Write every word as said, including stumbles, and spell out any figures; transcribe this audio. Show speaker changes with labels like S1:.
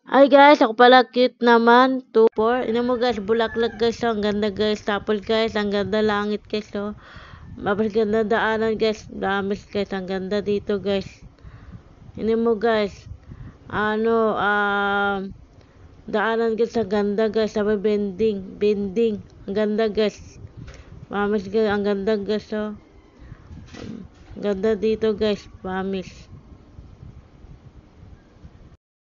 S1: Ay guys, ako pala cute naman. two, four. Ino mo guys, bulaklak guys. Oh. Ang ganda guys. Tapos guys, ang ganda langit guys. Oh. Mapos ganda daanan guys. Damis guys. Ang ganda dito guys. Ino mo guys. Ano, um, daanan guys. Ang ganda guys. Sabi bending. Bending. Ang ganda guys. Mamis guys. Ang ganda guys. Oh. Ang ganda dito guys. Mamis.